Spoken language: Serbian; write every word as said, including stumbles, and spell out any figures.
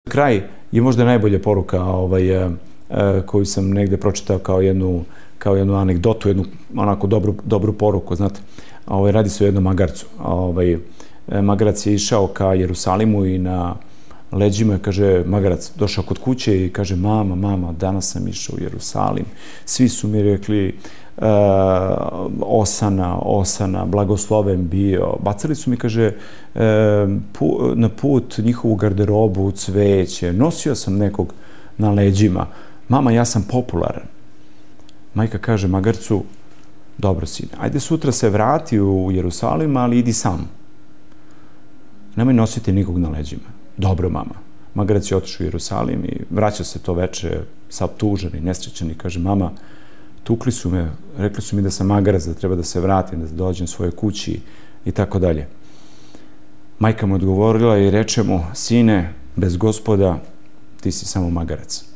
Kraj je možda najbolja poruka ovaj, koju sam negde pročitao kao jednu, kao jednu anegdotu, jednu onako dobru, dobru poruku, znate. Ovaj, radi se o jednom magarcu. Ovaj, magarac je išao ka Jerusalimu i na leđima, kaže, magarac došao kod kuće i kaže, mama, mama, danas sam išao u Jerusalim. Svi su mi rekli, Uh, osana, osana, blagosloven bio. Bacali su mi, kaže, uh, pu, na put njihovu garderobu, cveće. Nosio sam nekog na leđima. Mama, ja sam popularan. Majka kaže magarcu, dobro sine, ajde sutra se vrati u Jerusalim, ali idi sam. Nemoj nositi nikog na leđima. Dobro, mama. Magarac je otišao u Jerusalim i vraća se to veče, sad tužan i nesrećan i kaže, mama, tukli su me, rekli su mi da sam magarac, da treba da se vratim, da dođem svojoj kući i tako dalje. Majka mu odgovorila i reče mu, sine, bez Gospoda, ti si samo magarac.